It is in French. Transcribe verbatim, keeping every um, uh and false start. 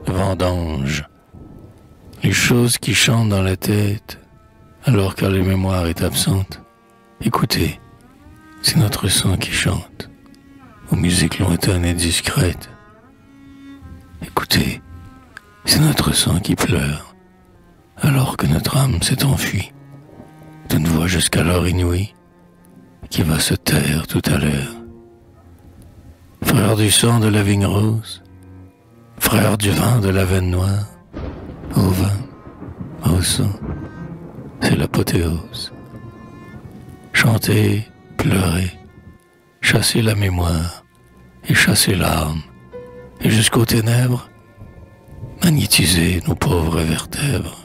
vendange, les choses qui chantent dans la tête, alors que la mémoire est absente. Écoutez, c'est notre sang qui chante, aux musiques lointaines et discrètes. Écoutez, c'est notre sang qui pleure, alors que notre âme s'est enfuie, d'une voix jusqu'alors inouïe, qui va se taire tout à l'heure. Frère du sang de la vigne rose, frère du vin de la veine noire, au vin, au sang, c'est l'apothéose. Chantez, pleurez, chassez la mémoire et chassez l'âme, et jusqu'aux ténèbres, magnétisez nos pauvres vertèbres.